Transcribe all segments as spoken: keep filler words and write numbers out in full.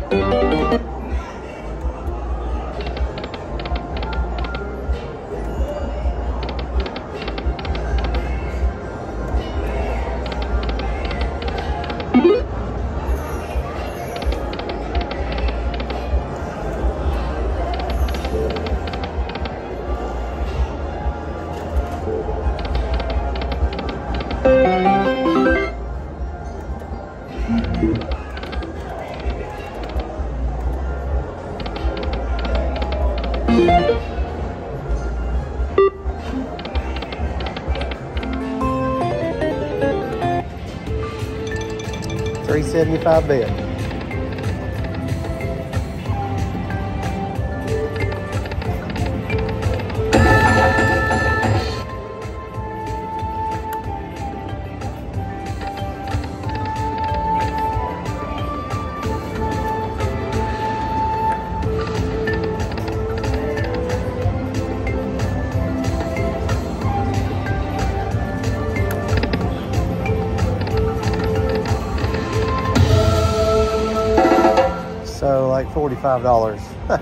three seventy-five bet. So like forty-five dollars.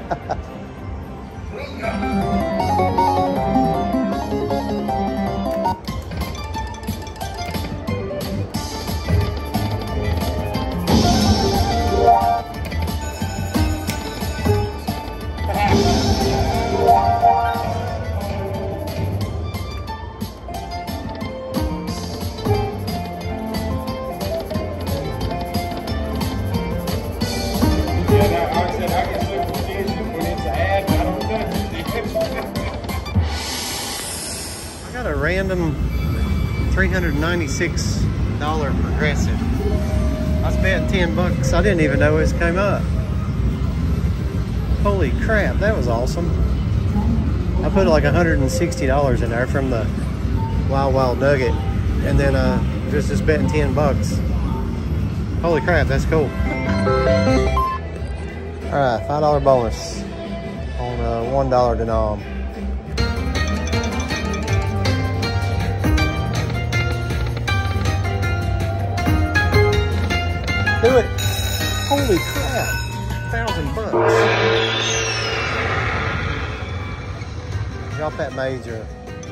Got a random three hundred ninety-six dollar Progressive. I was betting ten bucks. I didn't even know it came up. Holy crap, that was awesome. I put like one hundred sixty dollars in there from the Wild Wild Nugget, and then uh, just just betting ten bucks. Holy crap, that's cool. All right, five dollar bonus on a one dollar denom. Do it. Holy crap. Thousand bucks. Drop that major.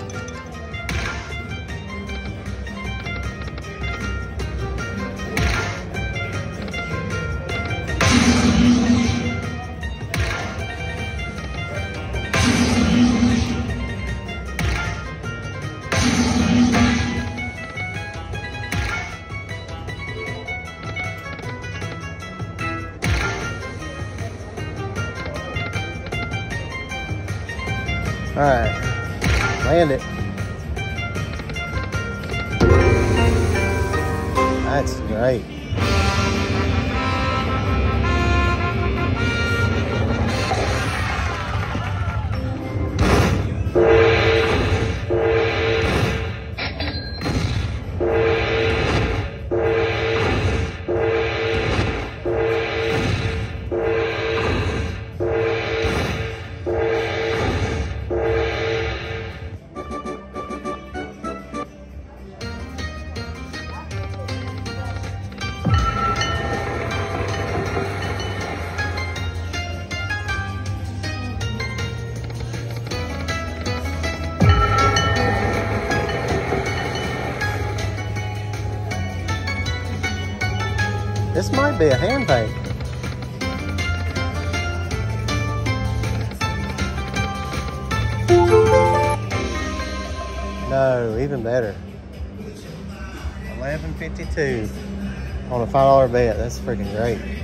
All right, land it. That's great. This might be a hand paint. No, even better. eleven fifty-two on a five dollar bet. That's freaking great.